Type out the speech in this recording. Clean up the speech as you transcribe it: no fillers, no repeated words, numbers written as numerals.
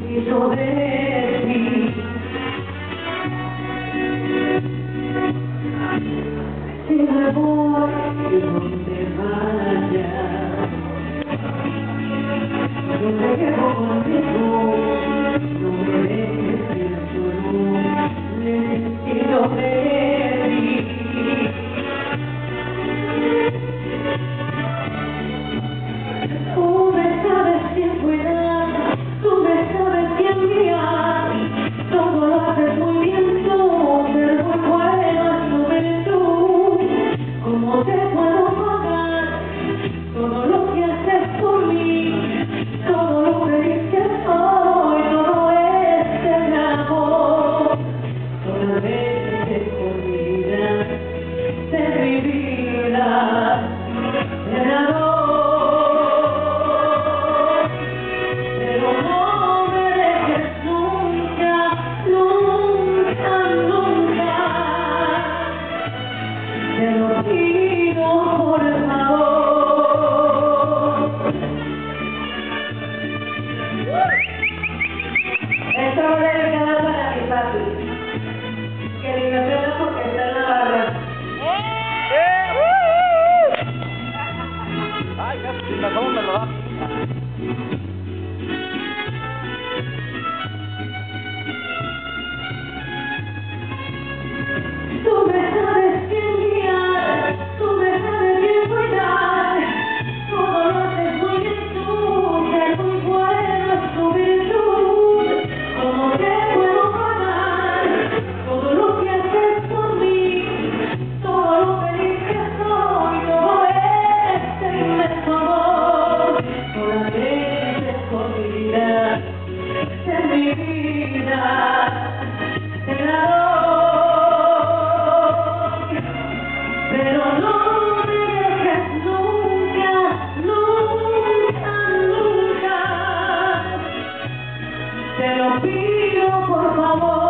necesito de ti. Si me voy, donde vaya, yo me quedo contigo, no me dejes solo, necesito de ti. Tú me sabes quién cuidar, tú me sabes quién guiar, todo lo haces muy bien tú, ser muy buena juventud. ¿Cómo te puedo pagar todo lo que haces por mí, todo lo feliz que soy, todo este amor? Solamente por vida de mi vida, te adoro. Te lo pido por favor. Esto lo debe quedar para mi papi, que ni me pena porque está en la barra. Ay, casi, ¿cómo me lo da? Tú me sabes quién guiar, tú me sabes quién cuidar, todo lo haces muy bien tú, ser muy buena es tu virtud. ¿Cómo te puedo pagar todo lo que haces por mí, todo lo feliz que soy, todo este inmenso amor? Solamente por vida de mi vida, te la pero no me dejes nunca, nunca, nunca. Te lo pido por favor.